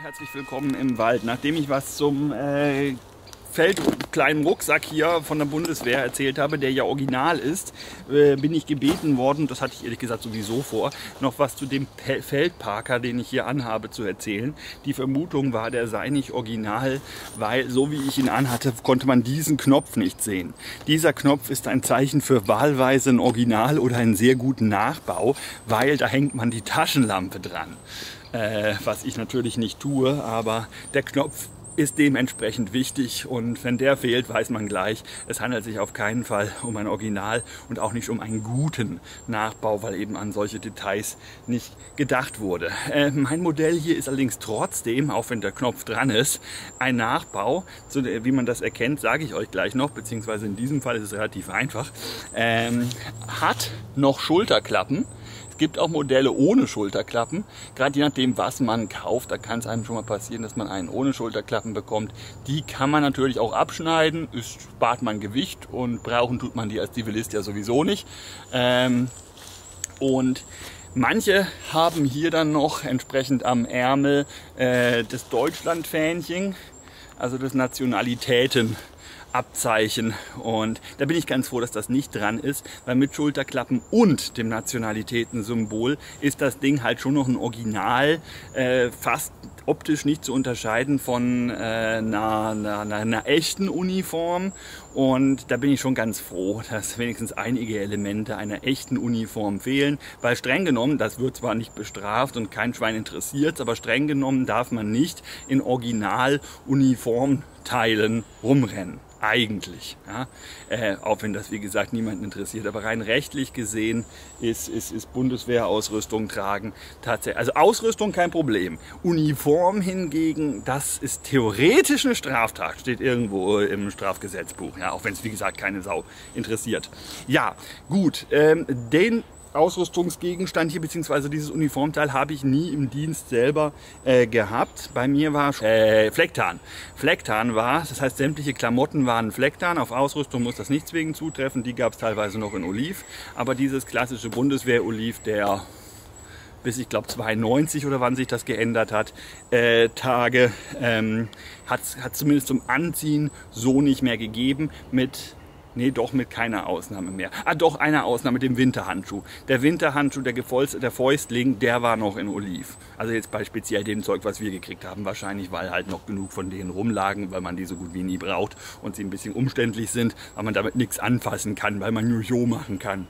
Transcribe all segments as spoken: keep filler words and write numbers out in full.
herzlich willkommen im Wald. Nachdem ich was zum äh, Feld kleinen Rucksack hier von der Bundeswehr erzählt habe, der ja original ist, äh, bin ich gebeten worden, das hatte ich ehrlich gesagt sowieso vor, noch was zu dem Pe Feldparker, den ich hier anhabe, zu erzählen. Die Vermutung war, der sei nicht original, weil so wie ich ihn anhatte, konnte man diesen Knopf nicht sehen. Dieser Knopf ist ein Zeichen für wahlweise ein Original oder einen sehr guten Nachbau, weil da hängt man die Taschenlampe dran. Äh, was ich natürlich nicht tue, aber der Knopf ist dementsprechend wichtig und wenn der fehlt, weiß man gleich, es handelt sich auf keinen Fall um ein Original und auch nicht um einen guten Nachbau, weil eben an solche Details nicht gedacht wurde. Äh, mein Modell hier ist allerdings trotzdem, auch wenn der Knopf dran ist, ein Nachbau. So, wie man das erkennt, sage ich euch gleich noch, beziehungsweise in diesem Fall ist es relativ einfach. Ähm, hat noch Schulterklappen. Es gibt auch Modelle ohne Schulterklappen, gerade je nachdem, was man kauft, da kann es einem schon mal passieren, dass man einen ohne Schulterklappen bekommt. Die kann man natürlich auch abschneiden, ist, spart man Gewicht und brauchen tut man die als Zivilist ja sowieso nicht. Ähm, und manche haben hier dann noch entsprechend am Ärmel äh, das Deutschlandfähnchen, also das Nationalitäten. Abzeichen, und da bin ich ganz froh, dass das nicht dran ist, weil mit Schulterklappen und dem Nationalitätensymbol ist das Ding halt schon noch ein Original, äh, fast optisch nicht zu unterscheiden von äh, einer, einer, einer echten Uniform, und da bin ich schon ganz froh, dass wenigstens einige Elemente einer echten Uniform fehlen, weil streng genommen, das wird zwar nicht bestraft und kein Schwein interessiert, aber streng genommen darf man nicht in Original-Uniformteilen rumrennen. Eigentlich, ja, äh, auch wenn das wie gesagt niemanden interessiert, aber rein rechtlich gesehen ist, ist, ist Bundeswehrausrüstung tragen tatsächlich, also Ausrüstung kein Problem, Uniform hingegen, das ist theoretisch eine Straftat, steht irgendwo im Strafgesetzbuch, ja, auch wenn es wie gesagt keine Sau interessiert. Ja, gut, ähm, den Ausrüstungsgegenstand hier, beziehungsweise dieses Uniformteil, habe ich nie im Dienst selber äh, gehabt. Bei mir war äh, Flecktarn. Flecktarn war, das heißt sämtliche Klamotten waren Flecktarn. Auf Ausrüstung muss das nicht zwingend zutreffen, die gab es teilweise noch in Oliv. Aber dieses klassische Bundeswehr-Oliv, der bis ich glaube zweiundneunzig oder wann sich das geändert hat, äh, Tage, ähm, hat es zumindest zum Anziehen so nicht mehr gegeben mit... Nee, doch mit keiner Ausnahme mehr. Ah, doch, eine Ausnahme, dem Winterhandschuh. Der Winterhandschuh, der, Gefolz, der Fäustling, der war noch in Oliv. Also jetzt bei speziell dem Zeug, was wir gekriegt haben. Wahrscheinlich, weil halt noch genug von denen rumlagen, weil man die so gut wie nie braucht und sie ein bisschen umständlich sind, weil man damit nichts anfassen kann, weil man nur Jo machen kann.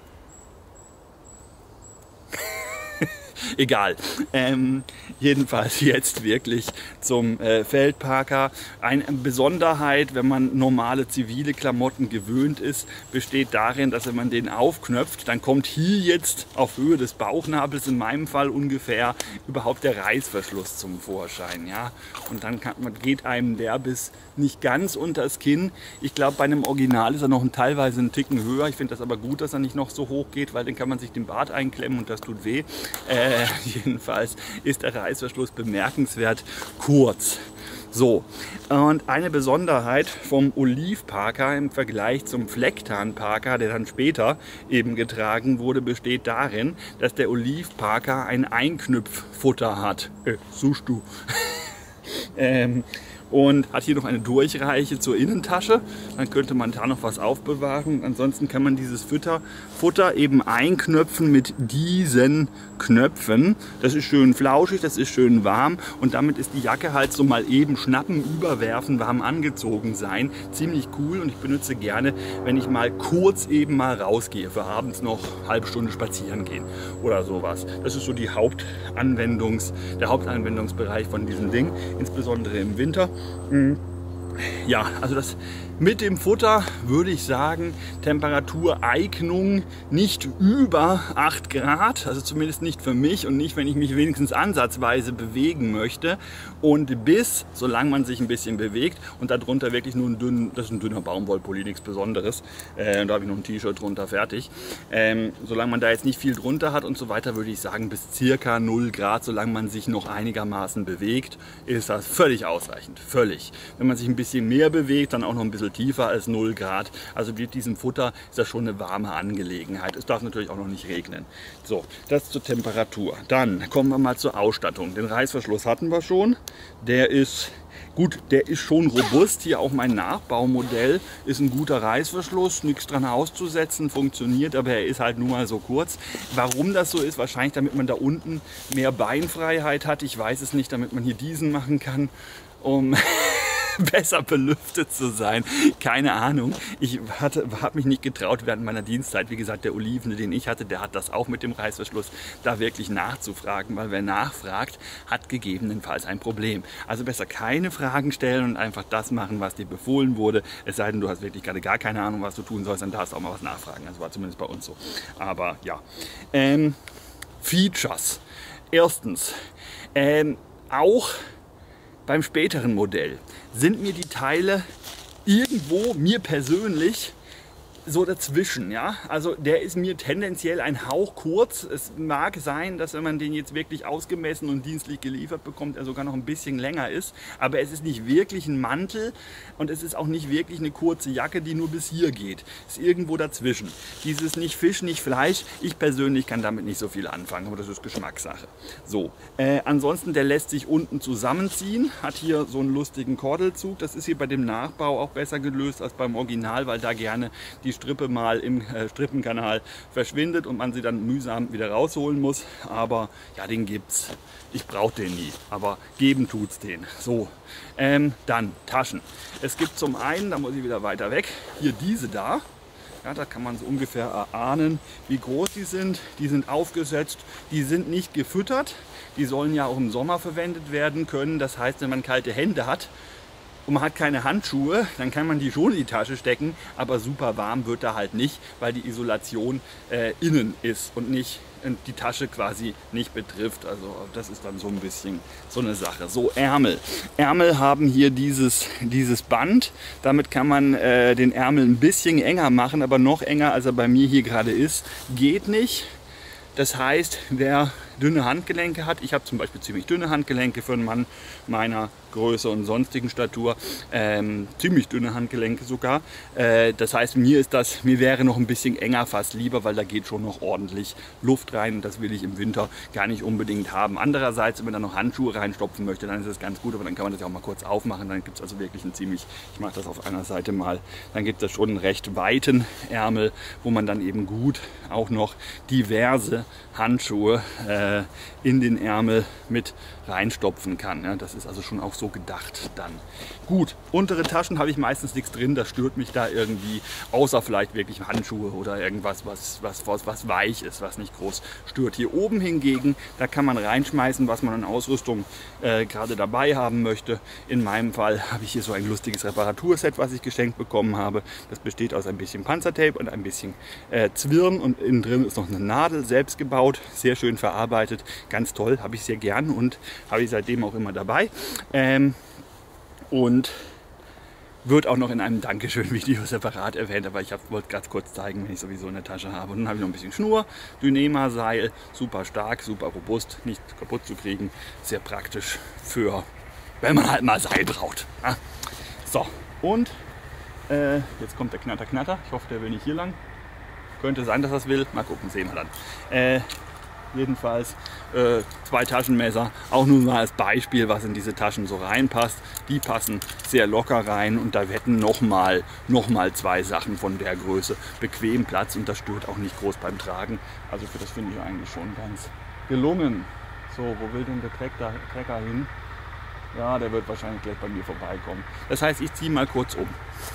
Egal. Ähm, jedenfalls jetzt wirklich zum äh, Feldparker. Eine Besonderheit, wenn man normale zivile Klamotten gewöhnt ist, besteht darin, dass wenn man den aufknöpft, dann kommt hier jetzt auf Höhe des Bauchnabels, in meinem Fall ungefähr, überhaupt der Reißverschluss zum Vorschein. Ja? Und dann kann, geht einem der bis nicht ganz unters Kinn. Ich glaube, bei einem Original ist er noch ein, teilweise einen Ticken höher. Ich finde das aber gut, dass er nicht noch so hoch geht, weil dann kann man sich den Bart einklemmen und das tut weh. Äh, jedenfalls ist der Reißverschluss bemerkenswert kurz. So, und eine Besonderheit vom Oliv-Parker im Vergleich zum Flecktarn-Parker, der dann später eben getragen wurde, besteht darin, dass der Oliv-Parker ein Einknüpffutter hat. Äh, suchst du. ähm, und hat hier noch eine Durchreiche zur Innentasche. Dann könnte man da noch was aufbewahren. Ansonsten kann man dieses Futter, Futter eben einknöpfen mit diesen Knöpfen. Das ist schön flauschig, das ist schön warm und damit ist die Jacke halt so mal eben schnappen, überwerfen, warm angezogen sein. Ziemlich cool, und ich benutze gerne, wenn ich mal kurz eben mal rausgehe, für abends noch eine halbe Stunde spazieren gehen oder sowas. Das ist so die Hauptanwendungs, der Hauptanwendungsbereich von diesem Ding, insbesondere im Winter. Ja, also das mit dem Futter würde ich sagen, Temperatureignung nicht über acht Grad, also zumindest nicht für mich und nicht, wenn ich mich wenigstens ansatzweise bewegen möchte, und bis, solange man sich ein bisschen bewegt, und darunter wirklich nur ein dünn, das ist ein dünner Baumwollpulli, nichts Besonderes, äh, da habe ich noch ein T-Shirt drunter, fertig. Ähm, solange man da jetzt nicht viel drunter hat und so weiter, würde ich sagen, bis circa null Grad, solange man sich noch einigermaßen bewegt, ist das völlig ausreichend, völlig. Wenn man sich ein bisschen mehr bewegt, dann auch noch ein bisschen wohl tiefer als null Grad. Also mit diesem Futter ist das schon eine warme Angelegenheit. Es darf natürlich auch noch nicht regnen. So, das zur Temperatur. Dann kommen wir mal zur Ausstattung. Den Reißverschluss hatten wir schon. Der ist gut, der ist schon robust. Hier auch mein Nachbaumodell ist ein guter Reißverschluss, nichts dran auszusetzen, funktioniert, aber er ist halt nun mal so kurz. Warum das so ist? Wahrscheinlich, damit man da unten mehr Beinfreiheit hat. Ich weiß es nicht, damit man hier diesen machen kann, um besser belüftet zu sein. Keine Ahnung. Ich habe mich nicht getraut während meiner Dienstzeit. Wie gesagt, der Olivene, den ich hatte, der hat das auch mit dem Reißverschluss, da wirklich nachzufragen, weil wer nachfragt, hat gegebenenfalls ein Problem. Also besser keine Fragen stellen und einfach das machen, was dir befohlen wurde. Es sei denn, du hast wirklich gerade gar keine Ahnung, was du tun sollst, dann darfst du auch mal was nachfragen. Das war zumindest bei uns so. Aber ja. Ähm, Features. Erstens, ähm, auch beim späteren Modell sind mir die Teile irgendwo, mir persönlich, so dazwischen. Ja? Also der ist mir tendenziell ein Hauch kurz. Es mag sein, dass wenn man den jetzt wirklich ausgemessen und dienstlich geliefert bekommt, er sogar noch ein bisschen länger ist. Aber es ist nicht wirklich ein Mantel und es ist auch nicht wirklich eine kurze Jacke, die nur bis hier geht. Es ist irgendwo dazwischen. Dieses nicht Fisch, nicht Fleisch, ich persönlich kann damit nicht so viel anfangen, aber das ist Geschmackssache. So, äh, ansonsten, der lässt sich unten zusammenziehen, hat hier so einen lustigen Kordelzug. Das ist hier bei dem Nachbau auch besser gelöst als beim Original, weil da gerne die Strippe mal im äh, Strippenkanal verschwindet und man sie dann mühsam wieder rausholen muss. Aber ja, den gibt's. Ich brauche den nie, aber geben tut's den. So, ähm, dann Taschen. Es gibt zum einen, da muss ich wieder weiter weg, hier diese da. Ja, da kann man so ungefähr erahnen, wie groß die sind. Die sind aufgesetzt, die sind nicht gefüttert. Die sollen ja auch im Sommer verwendet werden können. Das heißt, wenn man kalte Hände hat und man hat keine Handschuhe, dann kann man die schon in die Tasche stecken, aber super warm wird da halt nicht, weil die Isolation äh, innen ist und nicht und die Tasche quasi nicht betrifft. Also das ist dann so ein bisschen so eine Sache. So, Ärmel. Ärmel haben hier dieses, dieses Band. Damit kann man äh, den Ärmel ein bisschen enger machen, aber noch enger, als er bei mir hier gerade ist, geht nicht. Das heißt, wer dünne Handgelenke hat, ich habe zum Beispiel ziemlich dünne Handgelenke für einen Mann meiner Größe und sonstigen Statur, ähm, ziemlich dünne Handgelenke sogar. Äh, das heißt, mir ist das, mir wäre noch ein bisschen enger fast lieber, weil da geht schon noch ordentlich Luft rein und das will ich im Winter gar nicht unbedingt haben. Andererseits, wenn man da noch Handschuhe reinstopfen möchte, dann ist das ganz gut, aber dann kann man das ja auch mal kurz aufmachen, dann gibt es also wirklich einen ziemlich, ich mache das auf einer Seite mal, dann gibt es schon einen recht weiten Ärmel, wo man dann eben gut auch noch diverse Handschuhe äh, in den Ärmel mit reinstopfen kann. Ja, das ist also schon auch so gedacht dann. Gut, untere Taschen habe ich meistens nichts drin, das stört mich da irgendwie, außer vielleicht wirklich Handschuhe oder irgendwas, was, was, was, was weich ist, was nicht groß stört. Hier oben hingegen, da kann man reinschmeißen, was man an Ausrüstung äh, gerade dabei haben möchte. In meinem Fall habe ich hier so ein lustiges Reparaturset, was ich geschenkt bekommen habe. Das besteht aus ein bisschen Panzertape und ein bisschen äh, Zwirn und innen drin ist noch eine Nadel, selbst gebaut, sehr schön verarbeitet, ganz toll, habe ich sehr gern und habe ich seitdem auch immer dabei. Ähm, und wird auch noch in einem Dankeschön-Video separat erwähnt, aber ich wollte ganz kurz zeigen, wenn ich sowieso in der Tasche habe. Und dann habe ich noch ein bisschen Schnur, Dynema-Seil, super stark, super robust, nicht kaputt zu kriegen, sehr praktisch für, wenn man halt mal Seil braucht. Ja. So, und äh, jetzt kommt der Knatter, Knatter. Ich hoffe, der will nicht hier lang. Könnte sein, dass er es will. Mal gucken, sehen wir dann. Äh, Jedenfalls äh, zwei Taschenmesser, auch nur mal als Beispiel, was in diese Taschen so reinpasst. Die passen sehr locker rein und da hätten nochmal noch mal zwei Sachen von der Größe bequem Platz und das stört auch nicht groß beim Tragen. Also für das finde ich eigentlich schon ganz gelungen. So, wo will denn der Trecker, Trecker hin? Ja, der wird wahrscheinlich gleich bei mir vorbeikommen. Das heißt, ich ziehe mal kurz um.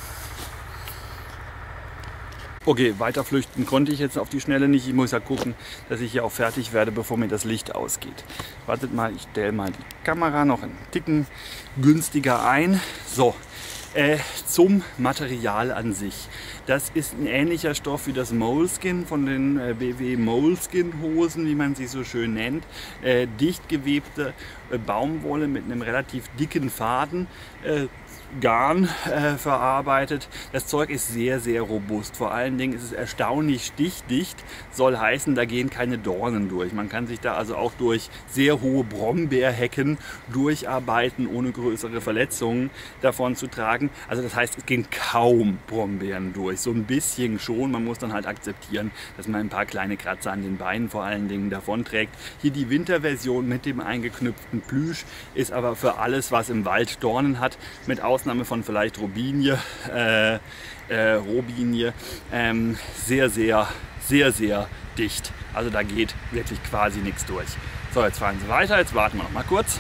Okay, weiter flüchten konnte ich jetzt auf die Schnelle nicht. Ich muss ja gucken, dass ich hier auch fertig werde, bevor mir das Licht ausgeht. Wartet mal, ich stelle mal die Kamera noch einen Ticken günstiger ein. So, äh, zum Material an sich. Das ist ein ähnlicher Stoff wie das Moleskin von den äh, B W Moleskin Hosen, wie man sie so schön nennt. Äh, dicht gewebte äh, Baumwolle mit einem relativ dicken Faden. Äh, Garn äh, verarbeitet. Das Zeug ist sehr, sehr robust. Vor allen Dingen ist es erstaunlich stichdicht. Soll heißen, da gehen keine Dornen durch. Man kann sich da also auch durch sehr hohe Brombeerhecken durcharbeiten, ohne größere Verletzungen davon zu tragen. Also das heißt, es gehen kaum Brombeeren durch. So ein bisschen schon. Man muss dann halt akzeptieren, dass man ein paar kleine Kratzer an den Beinen vor allen Dingen davon trägt. Hier die Winterversion mit dem eingeknüpften Plüsch ist aber für alles, was im Wald Dornen hat, mit Ausnahme von vielleicht Robinie, äh, äh, Robinie, ähm, sehr, sehr, sehr, sehr dicht. Also da geht wirklich quasi nichts durch. So, jetzt fahren Sie weiter, jetzt warten wir noch mal kurz.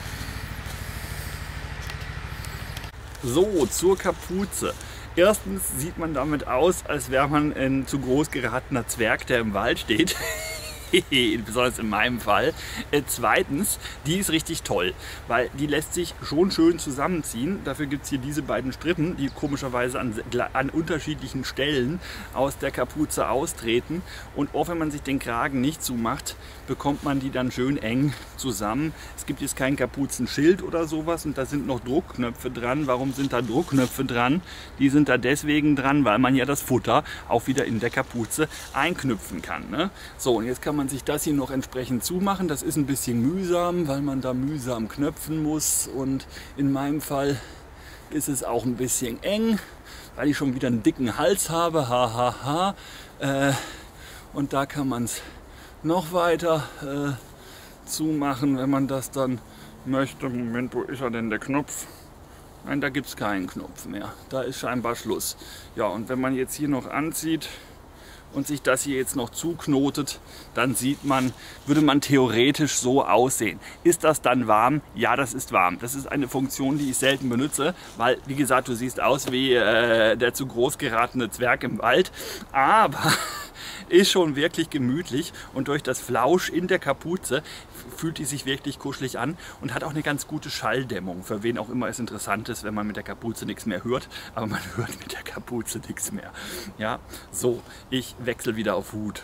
So, zur Kapuze. Erstens sieht man damit aus, als wäre man ein zu groß geratener Zwerg, der im Wald steht. Besonders in meinem Fall. Äh, zweitens, die ist richtig toll, weil die lässt sich schon schön zusammenziehen. Dafür gibt es hier diese beiden Strippen, die komischerweise an, an unterschiedlichen Stellen aus der Kapuze austreten. Und auch wenn man sich den Kragen nicht zumacht, bekommt man die dann schön eng zusammen. Es gibt jetzt kein Kapuzenschild oder sowas und da sind noch Druckknöpfe dran. Warum sind da Druckknöpfe dran? Die sind da deswegen dran, weil man ja das Futter auch wieder in der Kapuze einknüpfen kann. Ne? So, und jetzt kann man sich das hier noch entsprechend zumachen. Das ist ein bisschen mühsam, weil man da mühsam knöpfen muss. Und in meinem Fall ist es auch ein bisschen eng, weil ich schon wieder einen dicken Hals habe. Ha, ha, ha. Äh, und da kann man es noch weiter äh, zumachen, wenn man das dann möchte. Moment, wo ist er denn, der Knopf? Nein, da gibt es keinen Knopf mehr. Da ist scheinbar Schluss. Ja, und wenn man jetzt hier noch anzieht und sich das hier jetzt noch zuknotet, dann sieht man, würde man theoretisch so aussehen. Ist das dann warm? Ja, das ist warm. Das ist eine Funktion, die ich selten benutze, weil, wie gesagt, du siehst aus wie äh, der zu groß geratene Zwerg im Wald. Aber ist schon wirklich gemütlich und durch das Flausch in der Kapuze fühlt die sich wirklich kuschelig an und hat auch eine ganz gute Schalldämmung. Für wen auch immer es interessant ist, wenn man mit der Kapuze nichts mehr hört, aber man hört mit der Kapuze nichts mehr. Ja, so, ich wechsle wieder auf Hut.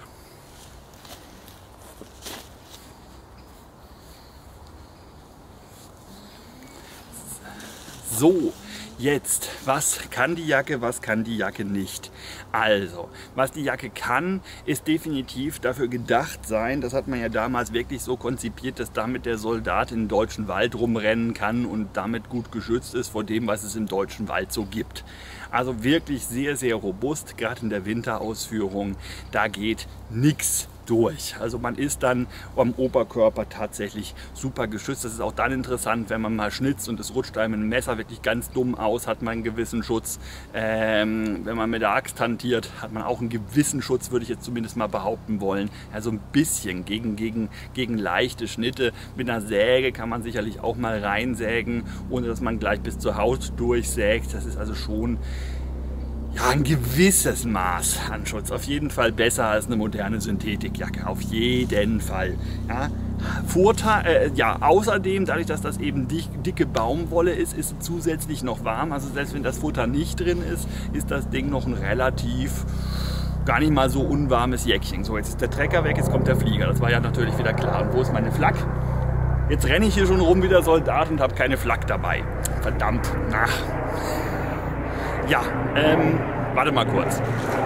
So, jetzt, was kann die Jacke, was kann die Jacke nicht? Also, was die Jacke kann, ist definitiv dafür gedacht sein, das hat man ja damals wirklich so konzipiert, dass damit der Soldat in den deutschen Wald rumrennen kann und damit gut geschützt ist vor dem, was es im deutschen Wald so gibt. Also wirklich sehr, sehr robust, gerade in der Winterausführung, da geht nichts durch. Also man ist dann am Oberkörper tatsächlich super geschützt. Das ist auch dann interessant, wenn man mal schnitzt und es rutscht einem ein Messer wirklich ganz dumm aus, hat man einen gewissen Schutz. Ähm, wenn man mit der Axt hantiert, hat man auch einen gewissen Schutz, würde ich jetzt zumindest mal behaupten wollen. Also ein bisschen gegen, gegen, gegen leichte Schnitte. Mit einer Säge kann man sicherlich auch mal reinsägen, ohne dass man gleich bis zur Haut durchsägt. Das ist also schon ja, ein gewisses Maß an Schutz. Auf jeden Fall besser als eine moderne Synthetikjacke. Auf jeden Fall. Ja, Vorteil, äh, ja, außerdem, dadurch, dass das eben dick, dicke Baumwolle ist, ist es zusätzlich noch warm. Also selbst wenn das Futter nicht drin ist, ist das Ding noch ein relativ gar nicht mal so unwarmes Jäckchen. So, jetzt ist der Trecker weg, jetzt kommt der Flieger. Das war ja natürlich wieder klar. Und wo ist meine Flak? Jetzt renne ich hier schon rum wie der Soldat und habe keine Flak dabei. Verdammt. Ach. Ja, ähm, warte mal kurz.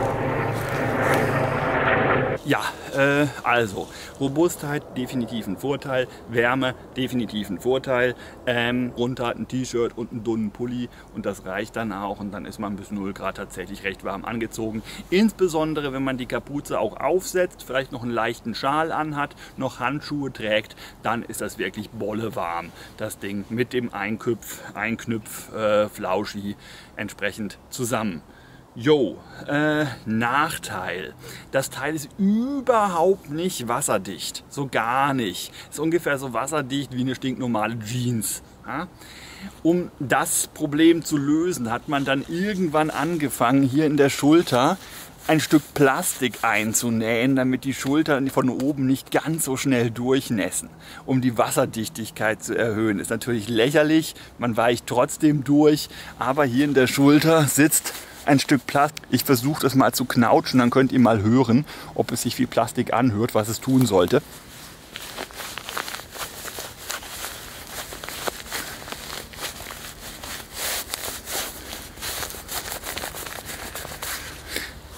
Ja, äh, also, Robustheit definitiv ein Vorteil, Wärme definitiv ein Vorteil, ähm, runter ein T-Shirt und einen dünnen Pulli und das reicht dann auch und dann ist man bis null Grad tatsächlich recht warm angezogen. Insbesondere, wenn man die Kapuze auch aufsetzt, vielleicht noch einen leichten Schal anhat, noch Handschuhe trägt, dann ist das wirklich bolle warm, das Ding mit dem Einknüpf, Einknüpf äh, Flauschi entsprechend zusammen. Jo, äh, Nachteil. Das Teil ist überhaupt nicht wasserdicht. So gar nicht. Ist ungefähr so wasserdicht wie eine stinknormale Jeans. Ja? Um das Problem zu lösen, hat man dann irgendwann angefangen, hier in der Schulter ein Stück Plastik einzunähen, damit die Schultern von oben nicht ganz so schnell durchnässen, um die Wasserdichtigkeit zu erhöhen. Ist natürlich lächerlich, man weicht trotzdem durch, aber hier in der Schulter sitzt ein Stück Plastik. Ich versuche das mal zu knautschen, dann könnt ihr mal hören, ob es sich wie Plastik anhört, was es tun sollte.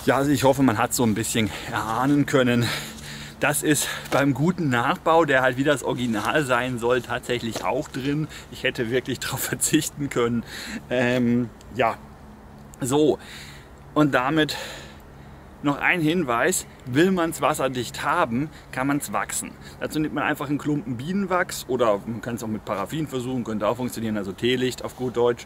Ja, also ich hoffe, man hat so ein bisschen erahnen können. Das ist beim guten Nachbau, der halt wie das Original sein soll, tatsächlich auch drin. Ich hätte wirklich darauf verzichten können. Ähm, ja, so. Und damit noch ein Hinweis: Will man es wasserdicht haben, kann man es wachsen. Dazu nimmt man einfach einen Klumpen Bienenwachs oder man kann es auch mit Paraffin versuchen, könnte auch funktionieren, also Teelicht auf gut Deutsch,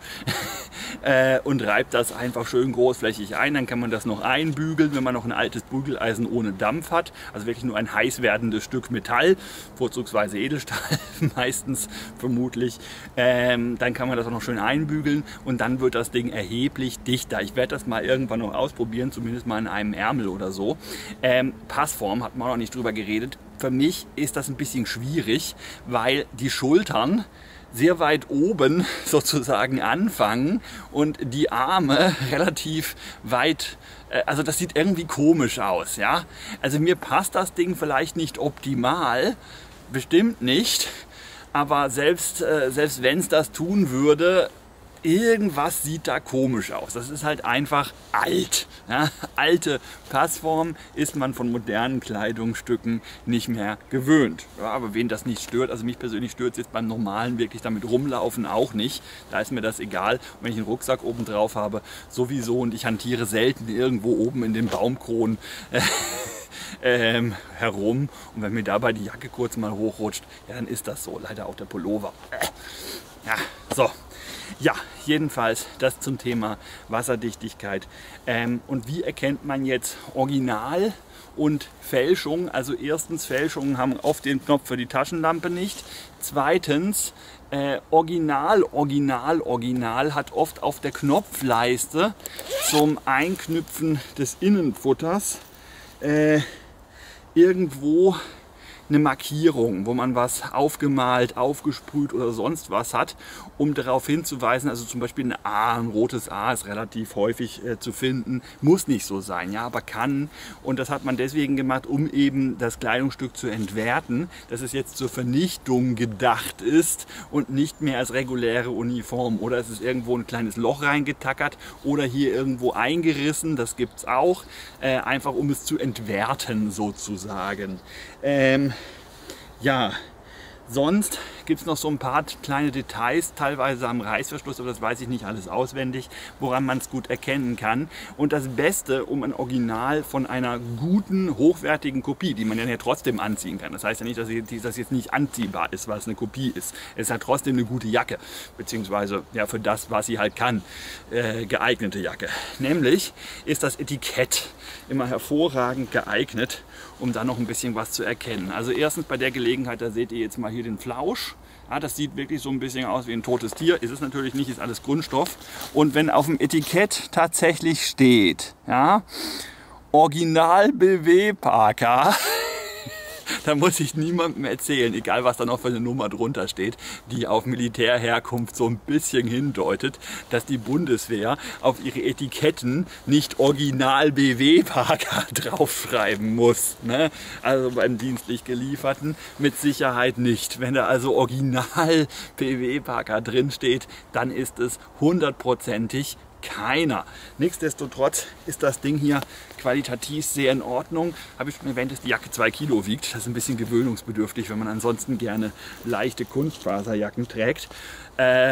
äh, und reibt das einfach schön großflächig ein. Dann kann man das noch einbügeln, wenn man noch ein altes Bügeleisen ohne Dampf hat, also wirklich nur ein heiß werdendes Stück Metall, vorzugsweise Edelstahl meistens vermutlich. Ähm, dann kann man das auch noch schön einbügeln und dann wird das Ding erheblich dichter. Ich werde das mal irgendwann noch ausprobieren, zumindest mal in einem Ärmel oder so. Ähm, Passform hat man auch noch nicht drüber geredet. Für mich ist das ein bisschen schwierig, weil die Schultern sehr weit oben sozusagen anfangen und die Arme relativ weit, äh, also das sieht irgendwie komisch aus, ja. Also mir passt das Ding vielleicht nicht optimal, bestimmt nicht, aber selbst, äh, selbst wenn es das tun würde, irgendwas sieht da komisch aus. Das ist halt einfach alt. Ja? Alte Passform ist man von modernen Kleidungsstücken nicht mehr gewöhnt. Ja, aber wen das nicht stört, also mich persönlich stört es jetzt beim normalen wirklich damit rumlaufen auch nicht. Da ist mir das egal. Und wenn ich einen Rucksack oben drauf habe, sowieso, und ich hantiere selten irgendwo oben in den Baumkronen äh, ähm, herum. Und wenn mir dabei die Jacke kurz mal hochrutscht, ja, dann ist das so. Leider auch der Pullover. Äh. Ja, so. Ja, jedenfalls das zum Thema Wasserdichtigkeit. Ähm, und wie erkennt man jetzt Original und Fälschung? Also erstens, Fälschungen haben oft den Knopf für die Taschenlampe nicht. Zweitens, äh, Original, Original, Original hat oft auf der Knopfleiste zum Einknüpfen des Innenfutters äh, irgendwo eine Markierung, wo man was aufgemalt, aufgesprüht oder sonst was hat, um darauf hinzuweisen, also zum Beispiel ein A, ein rotes A ist relativ häufig äh, zu finden, muss nicht so sein, ja, aber kann. Und das hat man deswegen gemacht, um eben das Kleidungsstück zu entwerten, dass es jetzt zur Vernichtung gedacht ist und nicht mehr als reguläre Uniform. Oder es ist irgendwo ein kleines Loch reingetackert oder hier irgendwo eingerissen, das gibt es auch, äh, einfach um es zu entwerten sozusagen. Ähm, Ja, sonst gibt es noch so ein paar kleine Details, teilweise am Reißverschluss, aber das weiß ich nicht alles auswendig, woran man es gut erkennen kann. Und das Beste, um ein Original von einer guten, hochwertigen Kopie, die man ja trotzdem anziehen kann. Das heißt ja nicht, dass das jetzt nicht anziehbar ist, weil es eine Kopie ist. Es hat trotzdem eine gute Jacke, beziehungsweise ja, für das, was sie halt kann, äh, geeignete Jacke. Nämlich ist das Etikett immer hervorragend geeignet, um da noch ein bisschen was zu erkennen. Also erstens bei der Gelegenheit, da seht ihr jetzt mal hier den Flausch. Ja, das sieht wirklich so ein bisschen aus wie ein totes Tier. Ist es natürlich nicht, ist alles Kunststoff. Und wenn auf dem Etikett tatsächlich steht, ja, Original B W Parker, dann muss ich niemandem erzählen, egal was da noch für eine Nummer drunter steht, die auf Militärherkunft so ein bisschen hindeutet, dass die Bundeswehr auf ihre Etiketten nicht Original B W Parker draufschreiben muss. Ne? Also beim dienstlich gelieferten mit Sicherheit nicht. Wenn da also Original B W Parker drin steht, dann ist es hundertprozentig keiner. Nichtsdestotrotz ist das Ding hier qualitativ sehr in Ordnung. Habe ich schon erwähnt, dass die Jacke zwei Kilo wiegt. Das ist ein bisschen gewöhnungsbedürftig, wenn man ansonsten gerne leichte Kunstfaserjacken trägt. Äh,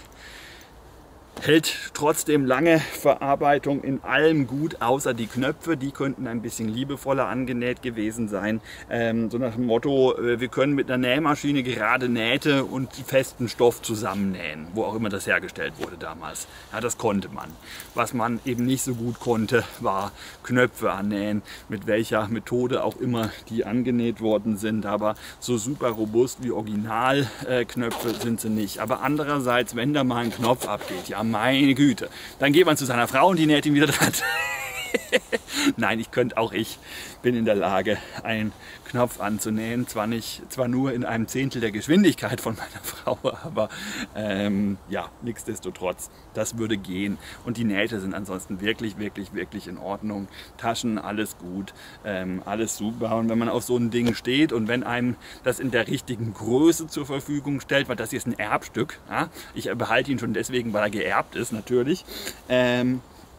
hält trotzdem lange Verarbeitung in allem gut, außer die Knöpfe. Die könnten ein bisschen liebevoller angenäht gewesen sein. Ähm, so nach dem Motto, äh, wir können mit einer Nähmaschine gerade Nähte und festen Stoff zusammennähen, wo auch immer das hergestellt wurde damals. Ja, das konnte man. Was man eben nicht so gut konnte, war Knöpfe annähen, mit welcher Methode auch immer die angenäht worden sind. Aber so super robust wie Originalknöpfe äh, sind sie nicht. Aber andererseits, wenn da mal ein Knopf abgeht, ja, meine Güte. Dann geht man zu seiner Frau und die näht ihn wieder dran. Nein, ich könnte auch ich bin in der Lage, einen Knopf anzunähen. Zwar nicht, zwar nur in einem Zehntel der Geschwindigkeit von meiner Frau, aber ähm, ja, nichtsdestotrotz, das würde gehen. Und die Nähte sind ansonsten wirklich, wirklich, wirklich in Ordnung. Taschen, alles gut, ähm, alles super. Und wenn man auf so ein Ding steht und wenn einem das in der richtigen Größe zur Verfügung stellt, weil das hier ist ein Erbstück, ja? Ich behalte ihn schon deswegen, weil er geerbt ist, natürlich. Ähm,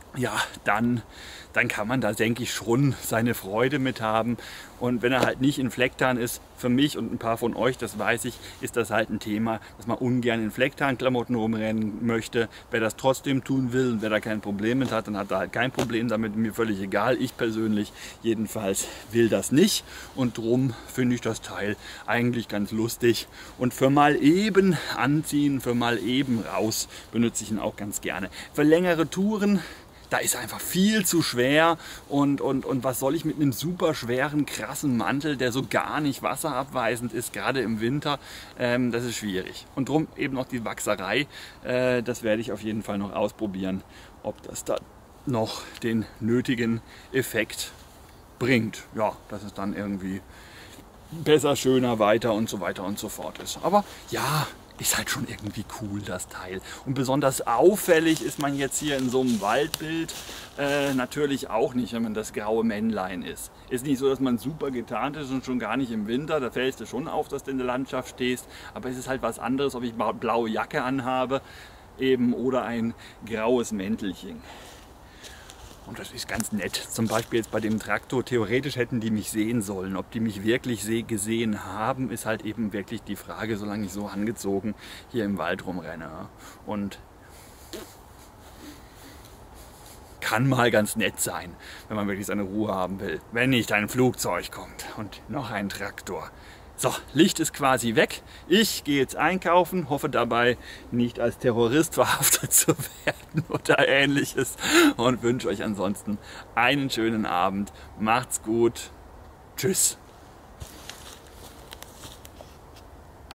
ja, dann, dann kann man da, denke ich, schon seine Freude mit haben. Und wenn er halt nicht in Flecktarn ist, für mich und ein paar von euch, das weiß ich, ist das halt ein Thema, dass man ungern in Flecktarnklamotten rumrennen möchte. Wer das trotzdem tun will und wer da kein Problem mit hat, dann hat er halt kein Problem damit, mir völlig egal. Ich persönlich jedenfalls will das nicht und drum finde ich das Teil eigentlich ganz lustig. Und für mal eben anziehen, für mal eben raus benutze ich ihn auch ganz gerne. Für längere Touren, da ist er einfach viel zu schwer und, und, und was soll ich mit einem super schweren, krassen Mantel, der so gar nicht wasserabweisend ist, gerade im Winter, ähm, das ist schwierig. Und drum eben noch die Wachserei, äh, das werde ich auf jeden Fall noch ausprobieren, ob das da noch den nötigen Effekt bringt. Ja, dass es dann irgendwie besser, schöner, weiter und so weiter und so fort ist. Aber ja, ist halt schon irgendwie cool, das Teil. Und besonders auffällig ist man jetzt hier in so einem Waldbild äh, natürlich auch nicht, wenn man das graue Männlein ist. Ist nicht so, dass man super getarnt ist und schon gar nicht im Winter. Da fällt es dir schon auf, dass du in der Landschaft stehst. Aber es ist halt was anderes, ob ich eine blaue Jacke anhabe eben oder ein graues Mäntelchen. Und das ist ganz nett. Zum Beispiel jetzt bei dem Traktor, theoretisch hätten die mich sehen sollen. Ob die mich wirklich gesehen haben, ist halt eben wirklich die Frage, solange ich so angezogen hier im Wald rumrenne. Und kann mal ganz nett sein, wenn man wirklich seine Ruhe haben will. Wenn nicht ein Flugzeug kommt und noch ein Traktor. So, Licht ist quasi weg. Ich gehe jetzt einkaufen, hoffe dabei nicht als Terrorist verhaftet zu werden oder ähnliches und wünsche euch ansonsten einen schönen Abend. Macht's gut. Tschüss.